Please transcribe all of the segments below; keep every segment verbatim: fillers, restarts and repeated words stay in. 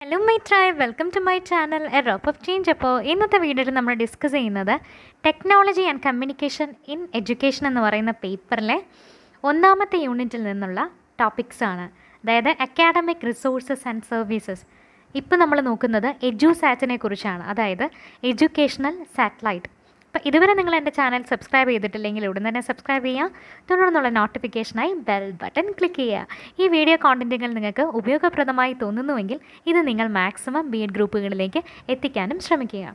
Hello my tribe, welcome to my channel a drop of change. അപ്പോൾ ഇന്നത്തെ വീഡിയോയിൽ നമ്മൾ ഡിസ്കസ് ചെയ്യുന്നത് technology and communication in education എന്ന് പറയുന്ന പേപ്പറിലെ ഒന്നാമത്തെ യൂണിറ്റിൽ നിന്നുള്ള ടോപ്പിക്സ് ആണ്. അതായത് അക്കാഡമിക് റിസോഴ്സസ് ആൻഡ് സർവീസസ്. ഇപ്പോൾ നമ്മൾ നോക്കുന്നത് എഡ്യൂസാറ്റിനെ കുറിച്ചാണ്, അതായത് എഡ്യൂക്കേഷണൽ സാറ്റലൈറ്റ്. അപ്പോൾ ഇതുവരെ നിങ്ങൾ എൻ്റെ ചാനൽ സബ്സ്ക്രൈബ് ചെയ്തിട്ടില്ലെങ്കിൽ ഉടൻ തന്നെ സബ്സ്ക്രൈബ് ചെയ്യുക. തുടർന്നുള്ള നോട്ടിഫിക്കേഷനായി ബെൽ ബട്ടൺ ക്ലിക്ക് ചെയ്യുക. ഈ വീഡിയോ കോണ്ടൻറ്റുകൾ നിങ്ങൾക്ക് ഉപയോഗപ്രദമായി തോന്നുന്നുവെങ്കിൽ ഇത് നിങ്ങൾ മാക്സിമം ബി എഡ് ഗ്രൂപ്പുകളിലേക്ക് എത്തിക്കാനും ശ്രമിക്കുക.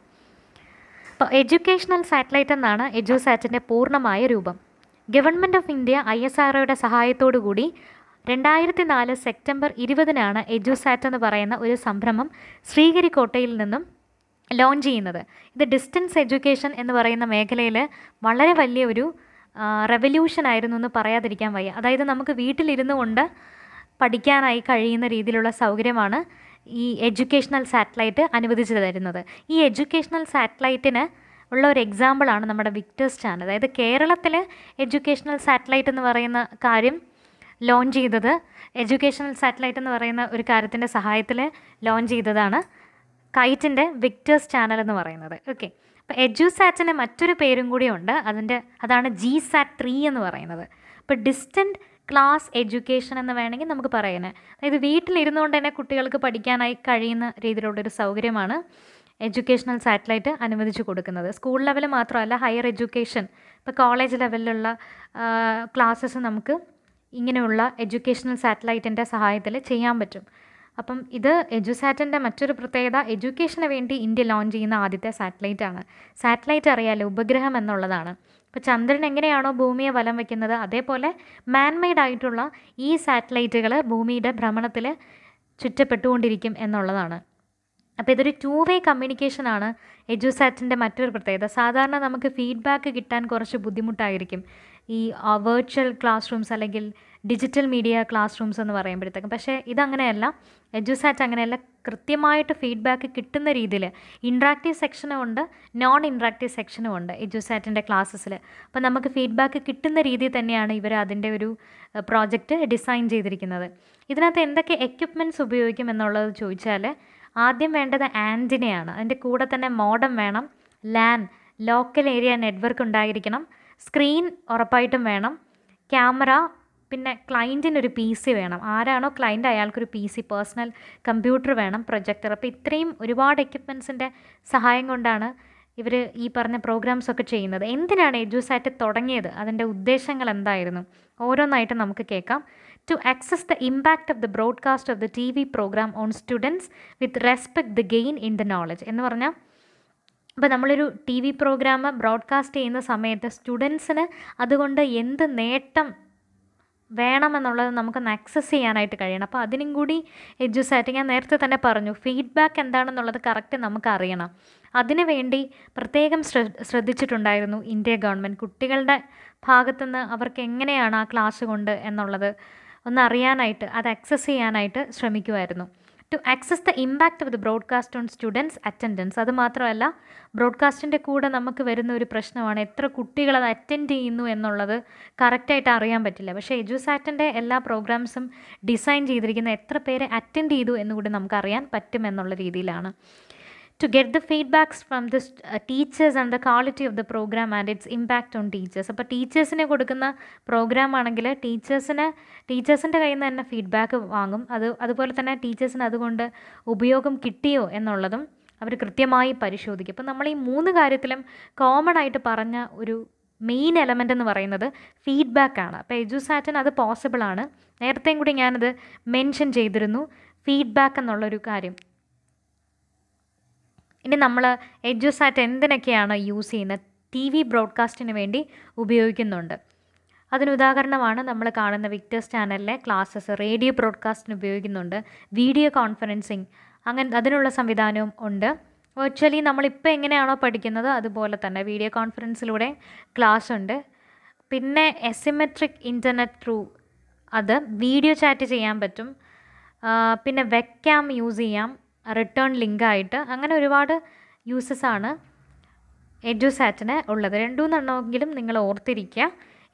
അപ്പോൾ എഡ്യൂക്കേഷണൽ സാറ്റലൈറ്റ് എന്നാണ് എഡ്യൂസാറ്റിൻ്റെ പൂർണ്ണമായ രൂപം. Government of India I S R ഒയുടെ സഹായത്തോടു കൂടി രണ്ടായിരത്തി നാല് സെപ്റ്റംബർ ഇരുപതിനാണ് എഡ്യൂസാറ്റ് എന്ന് പറയുന്ന ഒരു സംരംഭം ശ്രീഹരിക്കോട്ടയിൽ നിന്നും ലോഞ്ച് ചെയ്യുന്നത്. ഇത് ഡിസ്റ്റൻസ് എഡ്യൂക്കേഷൻ എന്ന് പറയുന്ന മേഖലയിൽ വളരെ വലിയ ഒരു റെവല്യൂഷൻ ആയിരുന്നു എന്ന് പറയാതിരിക്കാൻ വയ്യ. അതായത് നമുക്ക് വീട്ടിലിരുന്നു കൊണ്ട് പഠിക്കാനായി കഴിയുന്ന രീതിയിലുള്ള സൗകര്യമാണ് ഈ എഡ്യൂക്കേഷണൽ സാറ്റലൈറ്റ് അനുവദിച്ചു തരുന്നത്. ഈ എഡ്യൂക്കേഷണൽ സാറ്റലൈറ്റിന് ഉള്ള ഒരു എക്സാമ്പിളാണ് നമ്മുടെ വിക്ടേഴ്സ് ചാനൽ. അതായത് കേരളത്തിൽ എഡ്യൂക്കേഷണൽ സാറ്റലൈറ്റ് എന്ന് പറയുന്ന കാര്യം ലോഞ്ച് ചെയ്തത്, എഡ്യൂക്കേഷണൽ സാറ്റലൈറ്റ് എന്ന് പറയുന്ന ഒരു കാര്യത്തിൻ്റെ സഹായത്തിൽ ലോഞ്ച് ചെയ്തതാണ് കൈറ്റിൻ്റെ വിക്ടേഴ്സ് ചാനൽ എന്ന് പറയുന്നത്. ഓക്കെ, അപ്പോൾ എഡ്യൂസാറ്റിന് മറ്റൊരു പേരും കൂടിയുണ്ട്, അതിൻ്റെ അതാണ് ജി സാറ്റ് ത്രീ എന്ന് പറയുന്നത്. അപ്പോൾ ഡിസ്റ്റൻറ്റ് ക്ലാസ് എഡ്യൂക്കേഷൻ എന്ന് വേണമെങ്കിൽ നമുക്ക് പറയുന്നത്. അതായത് വീട്ടിലിരുന്നുകൊണ്ട് തന്നെ കുട്ടികൾക്ക് പഠിക്കാനായി കഴിയുന്ന രീതിയിലുള്ളൊരു സൗകര്യമാണ് എഡ്യൂക്കേഷണൽ സാറ്റലൈറ്റ് അനുവദിച്ചു കൊടുക്കുന്നത്. സ്കൂൾ ലെവൽ മാത്രമല്ല, ഹയർ എഡ്യൂക്കേഷൻ, ഇപ്പോൾ കോളേജ് ലെവലിലുള്ള ക്ലാസ്സസ് നമുക്ക് ഇങ്ങനെയുള്ള എഡ്യൂക്കേഷണൽ സാറ്റലൈറ്റിൻ്റെ സഹായത്തിൽ ചെയ്യാൻ പറ്റും. അപ്പം ഇത് എഡ്യൂസാറ്റിൻ്റെ മറ്റൊരു പ്രത്യേകത, എഡ്യൂക്കേഷന് വേണ്ടി ഇന്ത്യ ലോഞ്ച് ചെയ്യുന്ന ആദ്യത്തെ സാറ്റലൈറ്റ് ആണ്. സാറ്റലൈറ്റ് അറിയാലോ, ഉപഗ്രഹം എന്നുള്ളതാണ്. ഇപ്പോൾ ചന്ദ്രൻ എങ്ങനെയാണോ ഭൂമിയെ വലം വയ്ക്കുന്നത്, അതേപോലെ മാൻമെയ്ഡ് ആയിട്ടുള്ള ഈ സാറ്റലൈറ്റുകൾ ഭൂമിയുടെ ഭ്രമണത്തിൽ ചുറ്റപ്പെട്ടുകൊണ്ടിരിക്കും എന്നുള്ളതാണ്. അപ്പോൾ ഇതൊരു ടു വേ കമ്മ്യൂണിക്കേഷനാണ് എഡ്യൂസാറ്റിൻ്റെ മറ്റൊരു പ്രത്യേകത. സാധാരണ നമുക്ക് ഫീഡ്ബാക്ക് കിട്ടാൻ കുറച്ച് ബുദ്ധിമുട്ടായിരിക്കും ഈ വെർച്വൽ ക്ലാസ് റൂംസ് അല്ലെങ്കിൽ ഡിജിറ്റൽ മീഡിയ ക്ലാസ് റൂംസ് എന്ന് പറയുമ്പോഴത്തേക്കും. പക്ഷേ ഇതങ്ങനെയല്ല, എഡ്യൂസാറ്റ് അങ്ങനെയല്ല. കൃത്യമായിട്ട് ഫീഡ്ബാക്ക് കിട്ടുന്ന രീതിയിൽ ഇൻട്രാക്റ്റീവ് സെക്ഷനും ഉണ്ട്, നോൺ ഇൻട്രാക്റ്റീവ് സെക്ഷനും ഉണ്ട് എഡ്യൂസാറ്റിൻ്റെ ക്ലാസ്സസിൽ. അപ്പോൾ നമുക്ക് ഫീഡ്ബാക്ക് കിട്ടുന്ന രീതിയിൽ തന്നെയാണ് ഇവർ അതിൻ്റെ ഒരു പ്രോജക്റ്റ് ഡിസൈൻ ചെയ്തിരിക്കുന്നത്. ഇതിനകത്ത് എന്തൊക്കെ എക്യുപ്മെൻറ്റ്സ് ഉപയോഗിക്കും എന്നുള്ളത് ചോദിച്ചാൽ, ആദ്യം വേണ്ടത് ആൻറ്റിനയാണ്. അതിൻ്റെ കൂടെ തന്നെ മോഡം വേണം, ലാൻ ലോക്കൽ ഏരിയ നെറ്റ്വർക്ക് ഉണ്ടായിരിക്കണം, സ്ക്രീൻ ഉറപ്പായിട്ടും വേണം, ക്യാമറ, പിന്നെ ക്ലയൻറ്റിനൊരു പി സി വേണം. ആരാണോ ക്ലയൻറ്റ് അയാൾക്കൊരു പി സി, പേഴ്സണൽ കമ്പ്യൂട്ടർ വേണം, പ്രൊജക്ടർ. അപ്പോൾ ഇത്രയും ഒരുപാട് എക്യുപ്മെൻറ്റ്സിൻ്റെ സഹായം കൊണ്ടാണ് ഇവർ ഈ പറഞ്ഞ പ്രോഗ്രാംസൊക്കെ ചെയ്യുന്നത്. എന്തിനാണ് എഡ്യൂസാറ്റ് തുടങ്ങിയത്, അതിൻ്റെ ഉദ്ദേശങ്ങൾ എന്തായിരുന്നു, ഓരോന്നായിട്ട് നമുക്ക് കേൾക്കാം. To access the impact of the broadcast of the T V program on students with respect the gain in the knowledge എന്ന് പറഞ്ഞാൽ, അപ്പോൾ നമ്മളൊരു ടി വി പ്രോഗ്രാം ബ്രോഡ്കാസ്റ്റ് ചെയ്യുന്ന സമയത്ത് സ്റ്റുഡൻസിന് അതുകൊണ്ട് എന്ത് നേട്ടം വേണമെന്നുള്ളത് നമുക്കൊന്ന് ആക്സസ് ചെയ്യാനായിട്ട് കഴിയണം. അപ്പോൾ അതിനും കൂടി എഡ്യൂസാറ്റ്, ഞാൻ നേരത്തെ തന്നെ പറഞ്ഞു, ഫീഡ്ബാക്ക് എന്താണെന്നുള്ളത് കറക്റ്റ് നമുക്ക് അറിയണം. അതിനു വേണ്ടി പ്രത്യേകം ശ്രദ്ധിച്ചിട്ടുണ്ടായിരുന്നു ഇന്ത്യ ഗവൺമെൻറ്. കുട്ടികളുടെ ഭാഗത്തുനിന്ന് അവർക്ക് എങ്ങനെയാണ് ആ ക്ലാസ് കൊണ്ട് എന്നുള്ളത് ഒന്ന് അറിയാനായിട്ട്, അത് ആക്സസ് ചെയ്യാനായിട്ട് ശ്രമിക്കുമായിരുന്നു. To access the impact of the broadcast on students attendance. അത് മാത്രമല്ല, ബ്രോഡ്കാസ്റ്റിൻ്റെ കൂടെ നമുക്ക് വരുന്ന ഒരു പ്രശ്നമാണ് എത്ര കുട്ടികൾ അത് അറ്റൻഡ് ചെയ്യുന്നു എന്നുള്ളത് കറക്റ്റായിട്ട് അറിയാൻ പറ്റില്ല. പക്ഷേ എഡ്യൂസാറ്റിൻ്റെ എല്ലാ പ്രോഗ്രാംസും ഡിസൈൻ ചെയ്തിരിക്കുന്ന എത്ര പേര് അറ്റൻഡ് ചെയ്തു എന്നുകൂടി നമുക്കറിയാൻ പറ്റുമെന്നുള്ള രീതിയിലാണ്. To get the feedbacks from the uh, teachers and the quality of the program and its impact on teachers. അപ്പോൾ ടീച്ചേഴ്സിനെ കൊടുക്കുന്ന പ്രോഗ്രാം ആണെങ്കിൽ ടീച്ചേഴ്സിന് ടീച്ചേഴ്സിൻ്റെ കയ്യിൽ നിന്ന് തന്നെ ഫീഡ്ബാക്ക് വാങ്ങും. അത് അതുപോലെ തന്നെ ടീച്ചേഴ്സിന് അതുകൊണ്ട് ഉപയോഗം കിട്ടിയോ എന്നുള്ളതും അവർ കൃത്യമായി പരിശോധിക്കും. അപ്പോൾ നമ്മൾ ഈ മൂന്ന് കാര്യത്തിലും കോമൺ ആയിട്ട് പറഞ്ഞ ഒരു മെയിൻ എലമെൻ്റ് എന്ന് പറയുന്നത് ഫീഡ്ബാക്കാണ്. അപ്പോൾ എഡ്യൂസാറ്റിന് അത് പോസിബിളാണ്. നേരത്തെയും കൂടി ഞാനത് മെൻഷൻ ചെയ്തിരുന്നു, ഫീഡ്ബാക്ക് എന്നുള്ളൊരു കാര്യം. ഇനി നമ്മൾ എഡ്യൂസാറ്റ് എന്തിനൊക്കെയാണ് യൂസ് ചെയ്യുന്നത്, ടി വി ബ്രോഡ്കാസ്റ്റിന് വേണ്ടി ഉപയോഗിക്കുന്നുണ്ട്. അതിനുദാഹരണമാണ് നമ്മൾ കാണുന്ന വിക്ടേഴ്സ് ചാനലിലെ ക്ലാസ്സസ്. റേഡിയോ ബ്രോഡ്കാസ്റ്റിന് ഉപയോഗിക്കുന്നുണ്ട്, വീഡിയോ കോൺഫറൻസിങ്, അങ്ങനെ അതിനുള്ള സംവിധാനവും ഉണ്ട്. വെർച്വലി നമ്മളിപ്പോൾ എങ്ങനെയാണോ പഠിക്കുന്നത് അതുപോലെ തന്നെ വീഡിയോ കോൺഫറൻസിലൂടെ ക്ലാസ് ഉണ്ട്. പിന്നെ എസിമെട്രിക് ഇൻ്റർനെറ്റ് ത്രൂ അത് വീഡിയോ ചാറ്റ് ചെയ്യാൻ പറ്റും. പിന്നെ വെബ്കാം യൂസ് ചെയ്യാം, റിട്ടേൺ ലിങ്കായിട്ട്. അങ്ങനെ ഒരുപാട് യൂസസാണ് എഡ്യൂസാറ്റിന് ഉള്ളത്. രണ്ടുമൂന്നെണ്ണമെങ്കിലും നിങ്ങൾ ഓർത്തിരിക്കുക.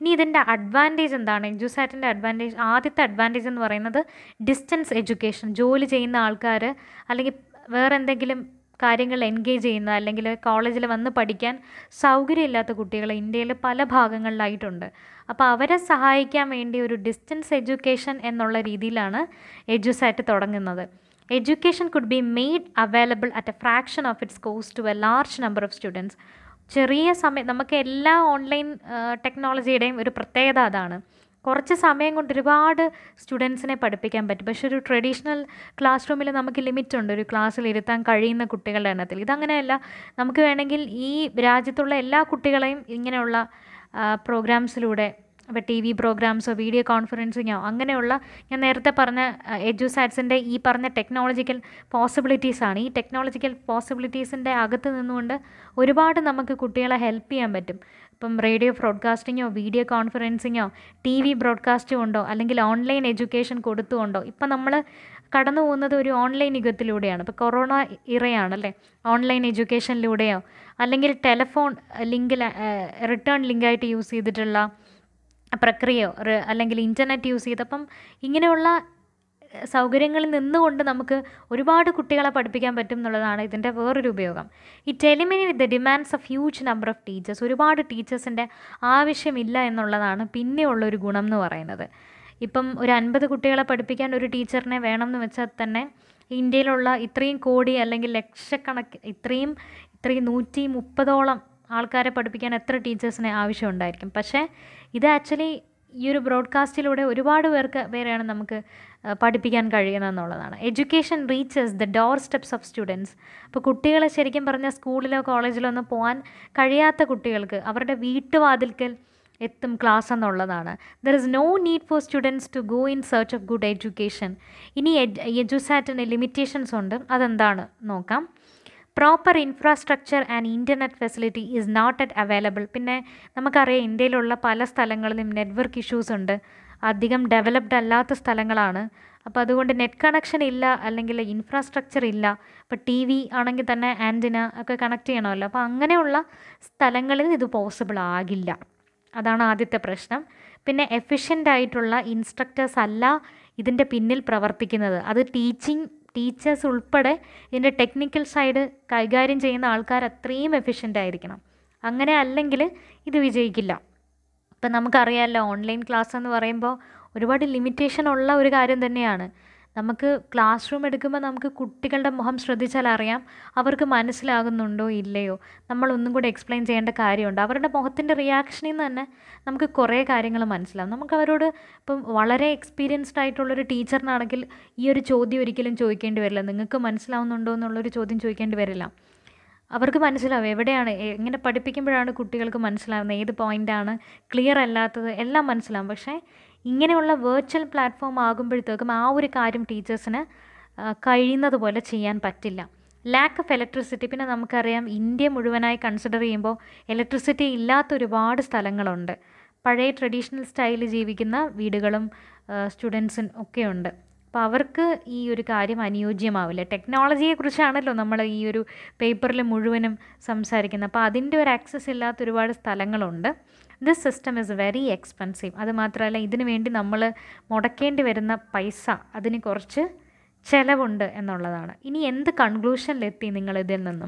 ഇനി ഇതിൻ്റെ അഡ്വാൻറ്റേജ് എന്താണ്? എഡ്യൂസാറ്റിൻ്റെ അഡ്വാൻറ്റേജ്, ആദ്യത്തെ അഡ്വാൻറ്റേജ് എന്ന് പറയുന്നത് ഡിസ്റ്റൻസ് എഡ്യൂക്കേഷൻ. ജോലി ചെയ്യുന്ന ആൾക്കാർ അല്ലെങ്കിൽ വേറെ എന്തെങ്കിലും കാര്യങ്ങൾ എൻഗേജ് ചെയ്യുന്ന അല്ലെങ്കിൽ കോളേജിൽ വന്ന് പഠിക്കാൻ സൗകര്യമില്ലാത്ത കുട്ടികൾ ഇന്ത്യയിൽ പല ഭാഗങ്ങളിലായിട്ടുണ്ട്. അപ്പോൾ അവരെ സഹായിക്കാൻ വേണ്ടി ഒരു ഡിസ്റ്റൻസ് എഡ്യൂക്കേഷൻ എന്നുള്ള രീതിയിലാണ് എഡ്യൂസാറ്റ് തുടങ്ങുന്നത്. Education could be made available at a fraction of its cost to a large number of students. ചെറിയ സമയം, നമുക്ക് എല്ലാ ഓൺലൈൻ ടെക്നോളജിയുടെയും ഒരു പ്രത്യേകത അതാണ്. കുറച്ച് സമയം കൊണ്ട് ഒരുപാട് സ്റ്റുഡൻസിനെ പഠിപ്പിക്കാൻ പറ്റും. പക്ഷേ ഒരു ട്രഡീഷണൽ ക്ലാസ് റൂമിൽ നമുക്ക് ലിമിറ്റ് ഉണ്ട് ഒരു ക്ലാസ്സിൽ ഇരുത്താൻ കഴിയുന്ന കുട്ടികളുടെ എണ്ണത്തിൽ. ഇതങ്ങനെയല്ല, നമുക്ക് വേണമെങ്കിൽ ഈ രാജ്യത്തുള്ള എല്ലാ കുട്ടികളെയും ഇങ്ങനെയുള്ള പ്രോഗ്രാംസിലൂടെ, ഇപ്പോൾ ടി വി പ്രോഗ്രാംസോ വീഡിയോ കോൺഫറൻസിങ്ങോ അങ്ങനെയുള്ള, ഞാൻ നേരത്തെ പറഞ്ഞ എഡ്യൂസാറ്റ്സിൻ്റെ ഈ പറഞ്ഞ ടെക്നോളജിക്കൽ പോസിബിലിറ്റീസാണ്. ഈ ടെക്നോളജിക്കൽ പോസിബിലിറ്റീസിൻ്റെ അകത്ത് നിന്നുകൊണ്ട് ഒരുപാട് നമുക്ക് കുട്ടികളെ ഹെൽപ്പ് ചെയ്യാൻ പറ്റും. ഇപ്പം റേഡിയോ ബ്രോഡ്കാസ്റ്റിങ്ങോ വീഡിയോ കോൺഫറൻസിങ്ങോ ടി വി ബ്രോഡ്കാസ്റ്റ് കൊണ്ടോ അല്ലെങ്കിൽ ഓൺലൈൻ എഡ്യൂക്കേഷൻ കൊടുത്തുകൊണ്ടോ, ഇപ്പം നമ്മൾ കടന്നു പോകുന്നത് ഒരു ഓൺലൈൻ യുഗത്തിലൂടെയാണ്. ഇപ്പോൾ കൊറോണ ഇറയാണല്ലേ, ഓൺലൈൻ എഡ്യൂക്കേഷനിലൂടെയോ അല്ലെങ്കിൽ ടെലഫോൺ ലിങ്കിൽ റിട്ടേൺ ലിങ്കായിട്ട് യൂസ് ചെയ്തിട്ടുള്ള പ്രക്രിയയോ അല്ലെങ്കിൽ ഇൻ്റർനെറ്റ് യൂസ് ചെയ്തപ്പം ഇങ്ങനെയുള്ള സൗകര്യങ്ങളിൽ നിന്നുകൊണ്ട് നമുക്ക് ഒരുപാട് കുട്ടികളെ പഠിപ്പിക്കാൻ പറ്റും എന്നുള്ളതാണ് ഇതിൻ്റെ വേറൊരു ഉപയോഗം. It eliminate the demands of huge number of teachers. ഒരുപാട് ടീച്ചേഴ്സിൻ്റെ ആവശ്യമില്ല എന്നുള്ളതാണ് പിന്നെയുള്ളൊരു ഗുണം എന്ന് പറയുന്നത്. ഇപ്പം ഒരു അൻപത് കുട്ടികളെ പഠിപ്പിക്കാൻ ഒരു ടീച്ചറിനെ വേണം എന്ന് വെച്ചാൽ തന്നെ ഇന്ത്യയിലുള്ള ഇത്രയും കോടി അല്ലെങ്കിൽ ലക്ഷക്കണക്ക് ഇത്രയും ഇത്രയും നൂറ്റി മുപ്പതോളം ആൾക്കാരെ പഠിപ്പിക്കാൻ എത്ര ടീച്ചേഴ്സിനെ ആവശ്യമുണ്ടായിരിക്കും. പക്ഷേ ഇത് ആക്ച്വലി ഈ ഒരു ബ്രോഡ്കാസ്റ്റിലൂടെ ഒരുപാട് പേർക്ക് പേരെയാണ് നമുക്ക് പഠിപ്പിക്കാൻ കഴിയുന്നതെന്നുള്ളതാണ്. Education reaches the doorsteps of students. അപ്പോൾ കുട്ടികളെ ശരിക്കും പറഞ്ഞാൽ സ്കൂളിലോ കോളേജിലോ ഒന്നും പോകാൻ കഴിയാത്ത കുട്ടികൾക്ക് അവരുടെ വീട്ടുവാതിൽക്കൽ എത്തും ക്ലാസ് എന്നുള്ളതാണ്. There is no need for students to go in search of good education. ഇനി എഡ്യൂസാറ്റിന് ലിമിറ്റേഷൻസ് ഉണ്ട്, അതെന്താണ് നോക്കാം. Proper infrastructure and internet facility is not at available. പിന്നെ നമുക്കറിയാം ഇന്ത്യയിലുള്ള പല സ്ഥലങ്ങളിലും നെറ്റ്വർക്ക് ഇഷ്യൂസ് ഉണ്ട്, അധികം ഡെവലപ്ഡ് അല്ലാത്ത സ്ഥലങ്ങളാണ്. അപ്പോൾ അതുകൊണ്ട് നെറ്റ് കണക്ഷൻ ഇല്ല അല്ലെങ്കിൽ ഇൻഫ്രാസ്ട്രക്ചർ ഇല്ല. ഇപ്പോൾ ടി വി ആണെങ്കിൽ തന്നെ ആൻറ്റിന ഒക്കെ കണക്ട് ചെയ്യണമല്ലോ. അപ്പോൾ അങ്ങനെയുള്ള സ്ഥലങ്ങളിൽ ഇത് പോസിബിൾ ആകില്ല. അതാണ് ആദ്യത്തെ പ്രശ്നം. പിന്നെ എഫിഷ്യൻ്റ് ആയിട്ടുള്ള ഇൻസ്ട്രക്ടേഴ്സ് അല്ല ഇതിൻ്റെ പിന്നിൽ പ്രവർത്തിക്കുന്നത്. അത് ടീച്ചിങ് ടീച്ചേഴ്സ് ഉൾപ്പെടെ ഇതിൻ്റെ ടെക്നിക്കൽ സൈഡ് കൈകാര്യം ചെയ്യുന്ന ആൾക്കാർ അത്രയും എഫിഷ്യൻ്റ് ആയിരിക്കണം. അങ്ങനെ അല്ലെങ്കിൽ ഇത് വിജയിക്കില്ല. ഇപ്പം നമുക്കറിയാമല്ലോ, ഓൺലൈൻ ക്ലാസ് എന്ന് പറയുമ്പോൾ ഒരുപാട് ലിമിറ്റേഷൻ ഉള്ള ഒരു കാര്യം തന്നെയാണ്. നമുക്ക് ക്ലാസ് റൂം എടുക്കുമ്പോൾ നമുക്ക് കുട്ടികളുടെ മുഖം ശ്രദ്ധിച്ചാൽ അറിയാം അവർക്ക് മനസ്സിലാകുന്നുണ്ടോ ഇല്ലയോ. നമ്മളൊന്നും കൂടി എക്സ്പ്ലെയിൻ ചെയ്യേണ്ട കാര്യമുണ്ട്. അവരുടെ മുഖത്തിൻ്റെ റിയാക്ഷനിൽ നിന്ന് തന്നെ നമുക്ക് കുറേ കാര്യങ്ങൾ മനസ്സിലാവും. നമുക്ക് അവരോട് ഇപ്പം വളരെ എക്സ്പീരിയൻസ്ഡ് ആയിട്ടുള്ളൊരു ടീച്ചറിനാണെങ്കിൽ ഈ ഒരു ചോദ്യം ഒരിക്കലും ചോദിക്കേണ്ടി വരില്ല, നിങ്ങൾക്ക് മനസ്സിലാവുന്നുണ്ടോ എന്നുള്ളൊരു ചോദ്യം ചോദിക്കേണ്ടി വരില്ല. അവർക്ക് മനസ്സിലാവും എവിടെയാണ്, എങ്ങനെ പഠിപ്പിക്കുമ്പോഴാണ് കുട്ടികൾക്ക് മനസ്സിലാവുന്നത്, ഏത് പോയിൻ്റാണ് ക്ലിയർ അല്ലാത്തത് എല്ലാം മനസ്സിലാവും. പക്ഷേ ഇങ്ങനെയുള്ള വെർച്വൽ പ്ലാറ്റ്ഫോം ആകുമ്പോഴത്തേക്കും ആ ഒരു കാര്യം ടീച്ചേഴ്സിന് കഴിയുന്നത് പോലെ ചെയ്യാൻ പറ്റില്ല. Lack of electricity. പിന്നെ നമുക്കറിയാം ഇന്ത്യ മുഴുവനായി കൺസിഡർ ചെയ്യുമ്പോൾ ഇലക്ട്രിസിറ്റി ഇല്ലാത്ത ഒരുപാട് സ്ഥലങ്ങളുണ്ട്. പഴയ ട്രഡീഷണൽ സ്റ്റൈലിൽ ജീവിക്കുന്ന വീടുകളും സ്റ്റുഡൻസും ഒക്കെ ഉണ്ട്. അപ്പോൾ അവർക്ക് ഈ ഒരു കാര്യം അനുയോജ്യമാവില്ല. ടെക്നോളജിയെക്കുറിച്ചാണല്ലോ നമ്മൾ ഈ ഒരു പേപ്പറിൽ മുഴുവനും സംസാരിക്കുന്നത്. അപ്പോൾ അതിൻ്റെ ഒരു ആക്സസ് ഇല്ലാത്ത ഒരുപാട് സ്ഥലങ്ങളുണ്ട്. This system is very expensive. അതുമാത്രമല്ല ഇതിനു വേണ്ടി നമ്മൾ മുടക്കേണ്ടി വരുന്ന പൈസ അതിന് കുറച്ച് ചിലവുണ്ട് എന്നുള്ളതാണ്. ഇനി എന്ത് കൺക്ലൂഷനിലെത്തി നിങ്ങളിതിൽ നിന്നും?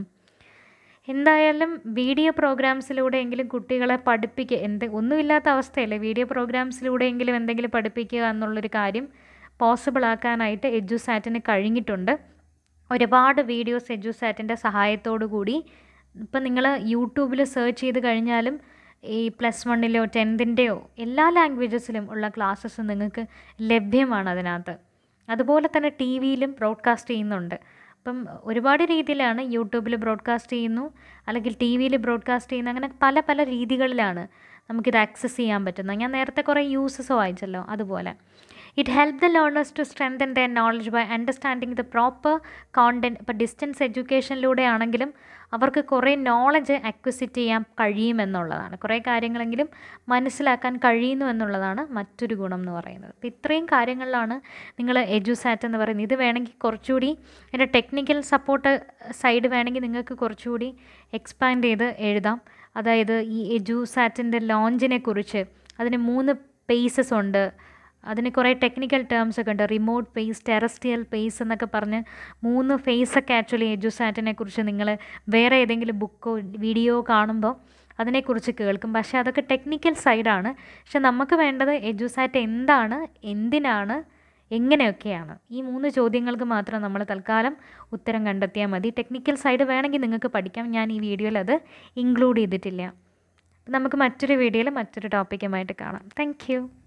എന്തായാലും വീഡിയോ പ്രോഗ്രാംസിലൂടെയെങ്കിലും കുട്ടികളെ പഠിപ്പിക്കുക, എന്ത് ഒന്നുമില്ലാത്ത അവസ്ഥയല്ലേ, വീഡിയോ പ്രോഗ്രാംസിലൂടെയെങ്കിലും എന്തെങ്കിലും പഠിപ്പിക്കുക എന്നുള്ളൊരു കാര്യം പോസിബിൾ ആക്കാനായിട്ട് എഡ്യൂസാറ്റിന് കഴിഞ്ഞിട്ടുണ്ട്. ഒരുപാട് വീഡിയോസ് എഡ്യൂസാറ്റിൻ്റെ സഹായത്തോടു കൂടി ഇപ്പം നിങ്ങൾ യൂട്യൂബിൽ സെർച്ച് ചെയ്ത് കഴിഞ്ഞാലും ഈ പ്ലസ് വണ്ണിലോ ടെൻത്തിൻ്റെയോ എല്ലാ ലാംഗ്വേജസിലും ഉള്ള ക്ലാസ്സസ് നിങ്ങൾക്ക് ലഭ്യമാണ് അതിനകത്ത്. അതുപോലെ തന്നെ ടി വിയിലും ബ്രോഡ്കാസ്റ്റ് ചെയ്യുന്നുണ്ട്. അപ്പം ഒരുപാട് രീതിയിലാണ് യൂട്യൂബിൽ ബ്രോഡ്കാസ്റ്റ് ചെയ്യുന്നു, അല്ലെങ്കിൽ ടി വിയിൽ ബ്രോഡ്കാസ്റ്റ് ചെയ്യുന്നു. അങ്ങനെ പല പല രീതികളിലാണ് നമുക്കിത് ആക്സസ് ചെയ്യാൻ പറ്റുന്നത്. ഞാൻ നേരത്തെ കുറേ യൂസസ് വായിച്ചല്ലോ, അതുപോലെ it help the learners to strengthen their knowledge by understanding the proper content. ഇപ്പോൾ ഡിസ്റ്റൻസ് എഡ്യൂക്കേഷനിലൂടെ ആണെങ്കിലും അവർക്ക് കുറേ നോളജ് അക്വിസിറ്റ് ചെയ്യാൻ കഴിയുമെന്നുള്ളതാണ്, കുറേ കാര്യങ്ങളെങ്കിലും മനസ്സിലാക്കാൻ കഴിയുന്നു എന്നുള്ളതാണ് മറ്റൊരു ഗുണം എന്ന് പറയുന്നത്. അപ്പോൾ ഇത്രയും കാര്യങ്ങളിലാണ് നിങ്ങൾ എഡ്യൂസാറ്റ് എന്ന് പറയുന്നത്. ഇത് വേണമെങ്കിൽ കുറച്ചുകൂടി ഇതിൻ്റെ ടെക്നിക്കൽ സപ്പോർട്ട് സൈഡ് വേണമെങ്കിൽ നിങ്ങൾക്ക് കുറച്ചുകൂടി എക്സ്പാൻഡ് ചെയ്ത് എഴുതാം. അതായത് ഈ എഡ്യൂസാറ്റിൻ്റെ ലോഞ്ചിനെ കുറിച്ച് അതിന് മൂന്ന് പേസസ് ഉണ്ട്. അതിന് കുറേ ടെക്നിക്കൽ ടേംസ് ഒക്കെ ഉണ്ട്. റിമോട്ട് പേസ്, ടെറസ്ട്രിയൽ പേസ് എന്നൊക്കെ പറഞ്ഞ് മൂന്ന് ഫേസൊക്കെ ആക്ച്വലി എഡ്യൂസാറ്റിനെ കുറിച്ച് നിങ്ങൾ വേറെ ഏതെങ്കിലും ബുക്കോ വീഡിയോ കാണുമ്പോൾ അതിനെക്കുറിച്ച് കേൾക്കും. പക്ഷേ അതൊക്കെ ടെക്നിക്കൽ സൈഡാണ്. പക്ഷെ നമുക്ക് വേണ്ടത് എഡ്യൂസാറ്റ് എന്താണ്, എന്തിനാണ്, എങ്ങനെയൊക്കെയാണ്. ഈ മൂന്ന് ചോദ്യങ്ങൾക്ക് മാത്രം നമ്മൾ തൽക്കാലം ഉത്തരം കണ്ടെത്തിയാൽ മതി. ടെക്നിക്കൽ സൈഡ് വേണമെങ്കിൽ നിങ്ങൾക്ക് പഠിക്കാം. ഞാൻ ഈ വീഡിയോയിൽ അത് ഇൻക്ലൂഡ് ചെയ്തിട്ടില്ല. നമുക്ക് മറ്റൊരു വീഡിയോയിൽ മറ്റൊരു ടോപ്പിക്കുമായിട്ട് കാണാം. Thank U.